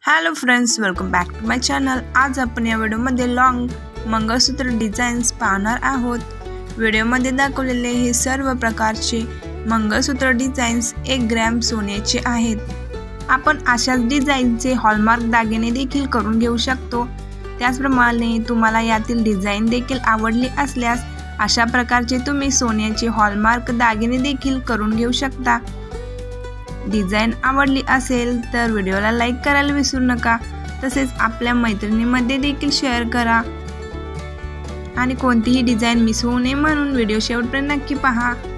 Hello friends, welcome back to my channel. आज आपण या व्हिडिओमध्ये लॉंग मंगळसूत्र डिझाईन्स पाहणार आहोत। व्हिडिओमध्ये दाखवलेले हे सर्व प्रकारचे मंगळसूत्र डिझाईन्स 1 ग्रॅम सोन्याचे आहेत। आपण अशाच डिझाईनचे हॉलमार्क दागिने देखील करून घेऊ शकतो। त्याचप्रमाणे तुम्हाला यातील डिझाईन देखील आवडली असल्यास अशा प्रकारचे तुम्ही सोन्याचे हॉलमार्क दागिने देखील करून घेऊ शकता। डिझाईन आवडली असेल तर व्हिडिओला लाईक करायला विसरू नका। तसेच आपल्या मैत्रिणींमध्ये देखील शेअर करा आणि कोणतीही डिझाईन मिस होऊ नये म्हणून व्हिडिओ शेवटपर्यंत नक्की पहा।